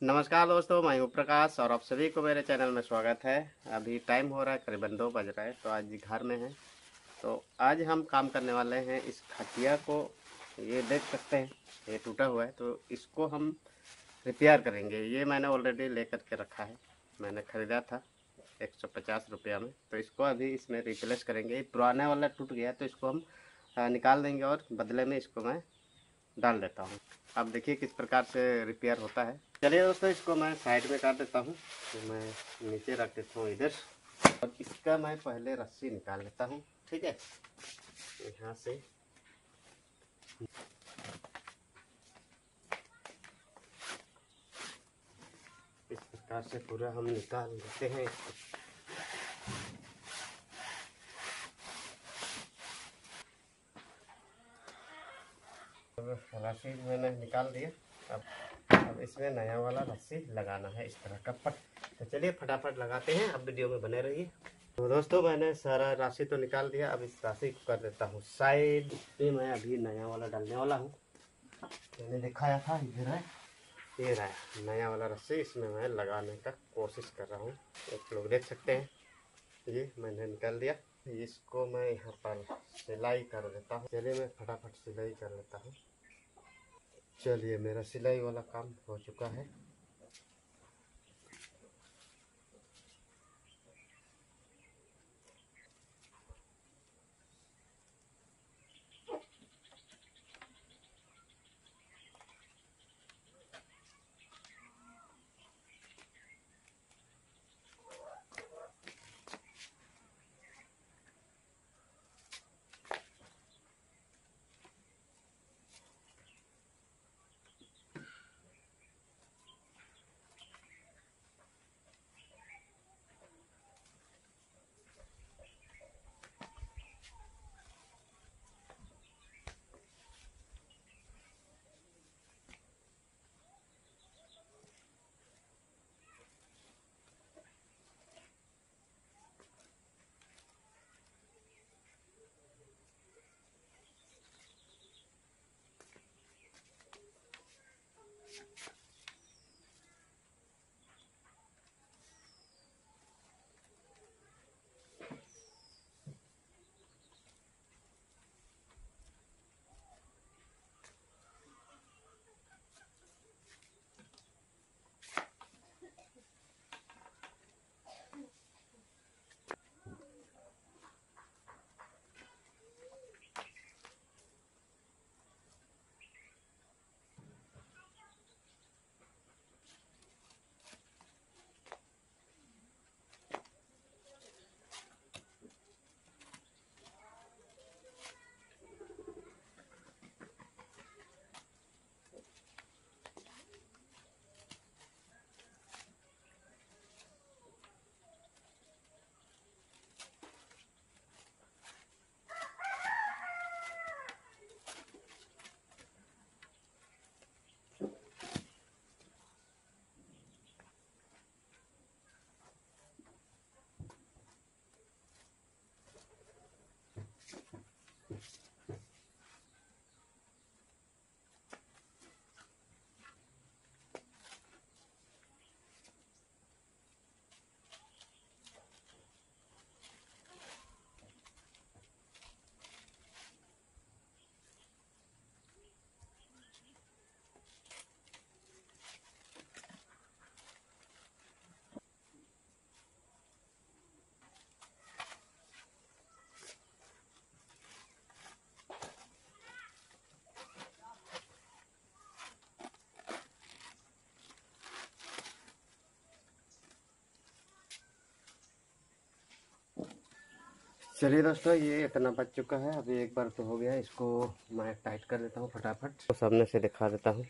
नमस्कार दोस्तों, मैं हूँ प्रकाश और आप सभी को मेरे चैनल में स्वागत है। अभी टाइम हो रहा है, करीबन 2 बज रहा है, तो आज घर में हैं। तो आज हम काम करने वाले हैं इस खटिया को। ये देख सकते हैं, ये टूटा हुआ है, तो इसको हम रिपेयर करेंगे। ये मैंने ऑलरेडी लेकर के रखा है, मैंने ख़रीदा था 150 रुपया में। तो इसको अभी इसमें रिप्लेस करेंगे। ये पुराना वाला टूट गया, तो इसको हम निकाल देंगे और बदले में इसको मैं डाल देता हूँ। अब देखिए किस प्रकार से रिपेयर होता है। चलिए दोस्तों, इसको मैं साइड में काट देता हूँ। तो मैं नीचे रख देता हूँ इधर, और इसका मैं पहले रस्सी निकाल लेता हूँ। ठीक है, यहाँ से इस प्रकार से पूरा हम निकाल लेते हैं इसको। रस्सी मैंने निकाल दिया। अब इसमें नया वाला रस्सी लगाना है, इस तरह का पट। तो चलिए फटाफट लगाते हैं, अब वीडियो में बने रहिए। तो दोस्तों, मैंने सारा राशि तो निकाल दिया। अब इस राशि को कर देता हूँ साइड पे। मैं अभी नया वाला डालने वाला हूँ। मैंने दिखाया था, इधर है, ये रहा नया वाला रस्सी। इसमें मैं लगाने का कोशिश कर रहा हूँ। आप लोग देख सकते हैं, ये मैंने निकाल दिया। इसको मैं यहाँ पर सिलाई कर देता हूँ। चलिए मैं फटाफट सिलाई कर लेता हूँ। चलिए, मेरा सिलाई वाला काम हो चुका है। चलिए दोस्तों, ये इतना बच चुका है। अभी एक बार तो हो गया, इसको मैं टाइट कर देता हूँ फटाफट। तो सामने से दिखा देता हूँ।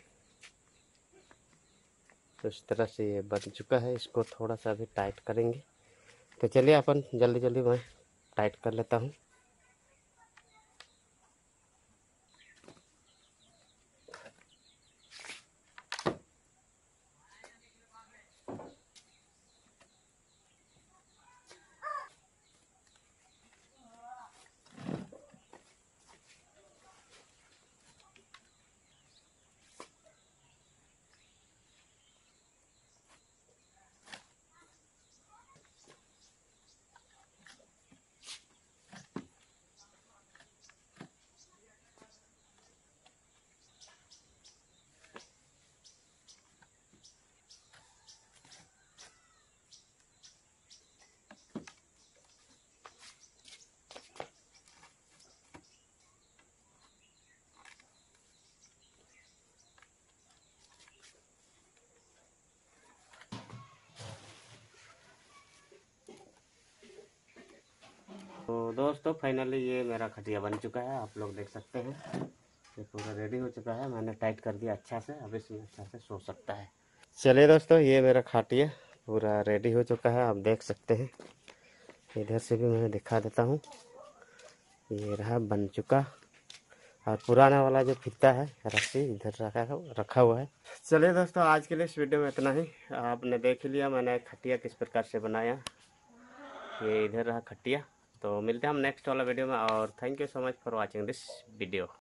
तो इस तरह से ये बन चुका है। इसको थोड़ा सा अभी टाइट करेंगे। तो चलिए अपन जल्दी जल्दी मैं टाइट कर लेता हूँ। दोस्तों फाइनली ये मेरा खटिया बन चुका है, आप लोग देख सकते हैं। ये पूरा रेडी हो चुका है, मैंने टाइट कर दिया अच्छा से, अब इसमें अच्छा से सो सकता है। चलिए दोस्तों, ये मेरा खटिया पूरा रेडी हो चुका है, आप देख सकते हैं। इधर से भी मैं दिखा देता हूँ, ये रहा बन चुका। और पुराना वाला जो फीता है रस्सी इधर रखा हुआ है। चलिए दोस्तों, आज के लिए इस वीडियो में इतना ही। आपने देख लिया मैंने खटिया किस प्रकार से बनाया। ये इधर रहा खटिया। तो मिलते हैं हम नेक्स्ट वाला वीडियो में, और thank you so much for watching this video.